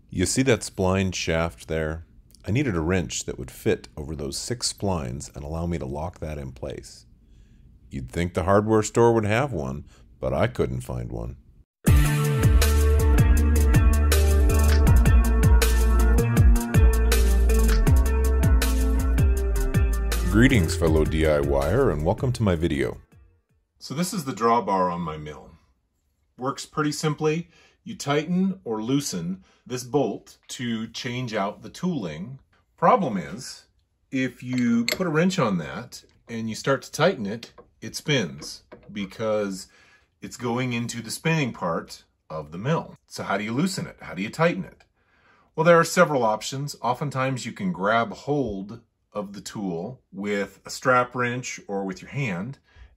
You see that splined shaft there? I needed a wrench that would fit over those 6 splines and allow me to lock that in place. You'd think the hardware store would have one, but I couldn't find one. Greetings, fellow DIYer, and welcome to my video. So this is the drawbar on my mill. Works pretty simply. You tighten or loosen this bolt to change out the tooling. Problem is, if you put a wrench on that and you start to tighten it, it spins because it's going into the spinning part of the mill. So how do you loosen it? How do you tighten it? Well, there are several options. Oftentimes you can grab hold of the tool with a strap wrench or with your hand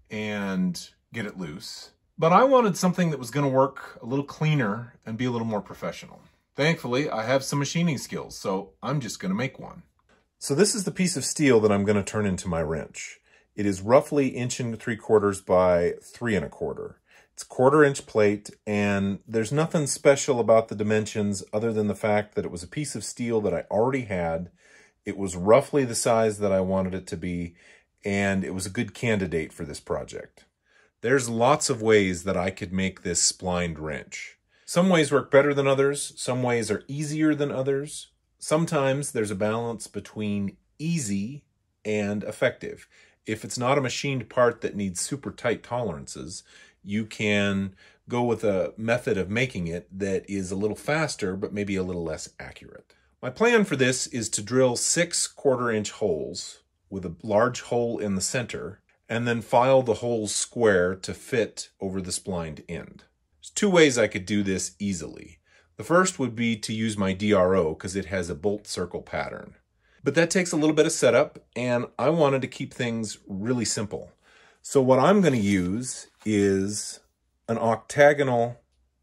and get it loose. But I wanted something that was going to work a little cleaner and be a little more professional. Thankfully, I have some machining skills, so I'm just going to make one. So this is the piece of steel that I'm going to turn into my wrench. It is roughly 1 3/4 by 3 1/4. It's 1/4 inch plate, and there's nothing special about the dimensions other than the fact that it was a piece of steel that I already had. It was roughly the size that I wanted it to be, and it was a good candidate for this project. There's lots of ways that I could make this splined wrench. Some ways work better than others. Some ways are easier than others. Sometimes there's a balance between easy and effective. If it's not a machined part that needs super tight tolerances, you can go with a method of making it that is a little faster, but maybe a little less accurate. My plan for this is to drill 6 1/4 inch holes with a large hole in the center, and then file the holes square to fit over the splined end. There's 2 ways I could do this easily. The first would be to use my DRO because it has a bolt circle pattern. But that takes a little bit of setup, and I wanted to keep things really simple. So what I'm going to use is an octagonal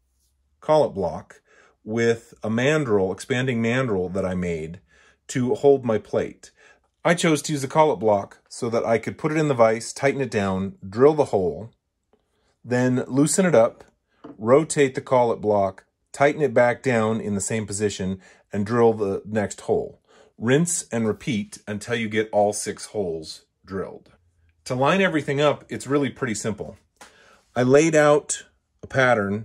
collet block with a mandrel, expanding mandrel that I made to hold my plate. I chose to use a collet block so that I could put it in the vise, tighten it down, drill the hole, then loosen it up, rotate the collet block, tighten it back down in the same position, and drill the next hole. Rinse and repeat until you get all 6 holes drilled. To line everything up, it's really pretty simple. I laid out a pattern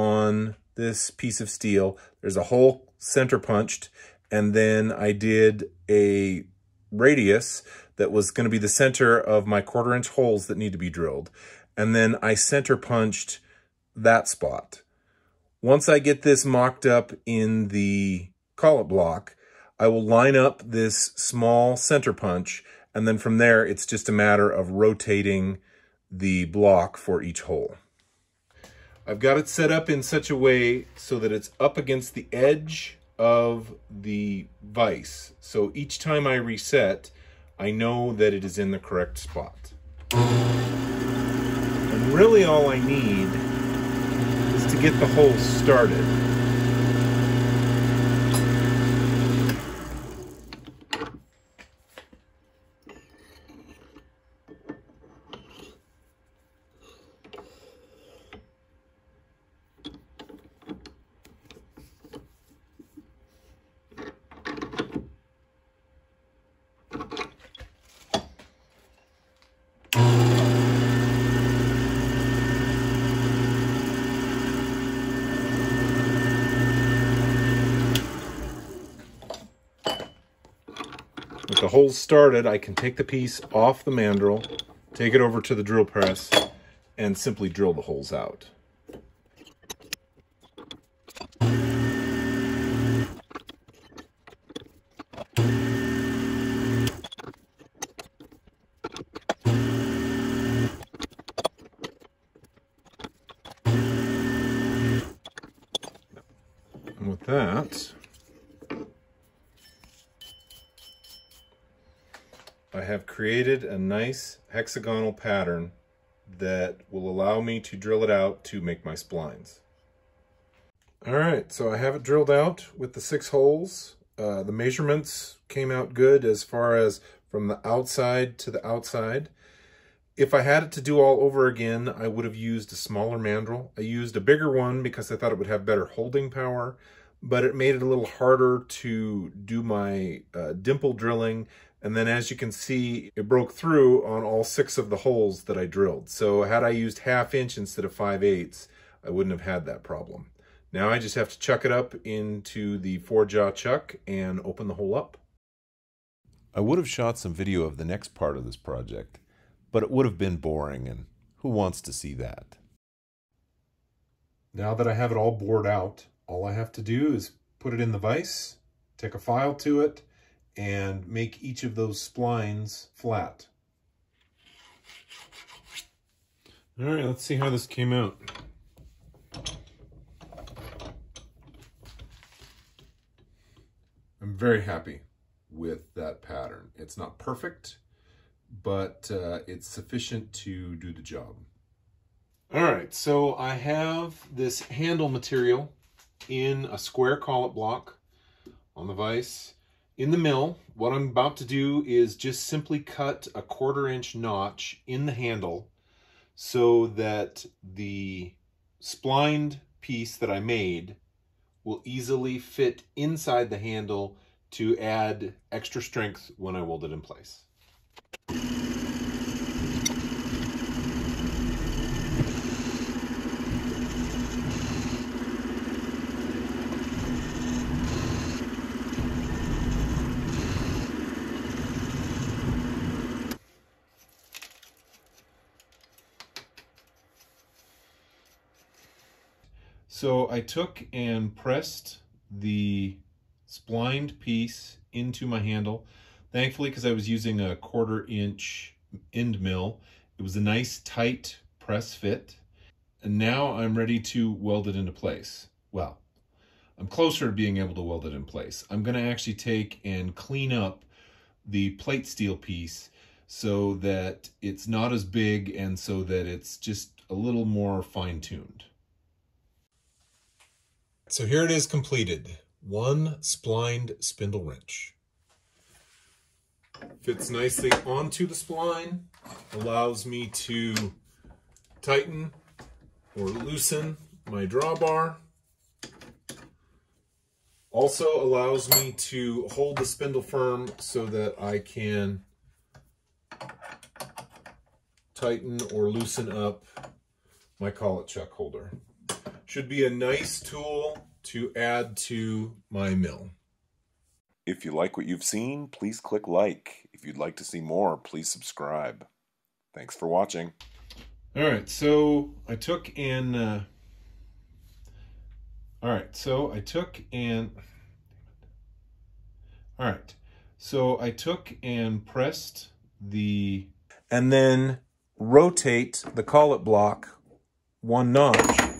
on this piece of steel. There's a hole center punched, and then I did a radius that was going to be the center of my 1/4 inch holes that need to be drilled. And then I center punched that spot. Once I get this mocked up in the collet block, I will line up this small center punch, and then from there it's just a matter of rotating the block for each hole. I've got it set up in such a way so that it's up against the edge of the vise. So each time I reset, I know that it is in the correct spot. And really all I need is to get the hole started. With the holes started, I can take the piece off the mandrel, take it over to the drill press, and simply drill the holes out. And with that, I have created a nice hexagonal pattern that will allow me to drill it out to make my splines. All right, so I have it drilled out with the 6 holes. The measurements came out good as far as from the outside to the outside. If I had it to do all over again, I would have used a smaller mandrel. I used a bigger one because I thought it would have better holding power, but it made it a little harder to do my dimple drilling. And then as you can see, it broke through on all 6 of the holes that I drilled. So had I used 1/2 inch instead of 5/8, I wouldn't have had that problem. Now I just have to chuck it up into the 4-jaw chuck and open the hole up. I would have shot some video of the next part of this project, but it would have been boring, and who wants to see that? Now that I have it all bored out, all I have to do is put it in the vise, take a file to it, and make each of those splines flat. All right, let's see how this came out. I'm very happy with that pattern. It's not perfect, but it's sufficient to do the job. All right, so I have this handle material in a square collet block on the vise. In the mill, what I'm about to do is just simply cut a 1/4 inch notch in the handle so that the splined piece that I made will easily fit inside the handle to add extra strength when I weld it in place. So I took and pressed the splined piece into my handle. Thankfully, because I was using a 1/4 inch end mill, it was a nice tight press fit. And now I'm ready to weld it into place. Well, I'm closer to being able to weld it in place. I'm going to actually take and clean up the plate steel piece so that it's not as big and so that it's just a little more fine-tuned. So here it is completed. One splined spindle wrench. Fits nicely onto the spline, allows me to tighten or loosen my drawbar. Also allows me to hold the spindle firm so that I can tighten or loosen up my collet chuck holder. Should be a nice tool to add to my mill. If you like what you've seen, please click like. If you'd like to see more, please subscribe. Thanks for watching. All right, so I took and pressed the, and then rotate the collet block 1 notch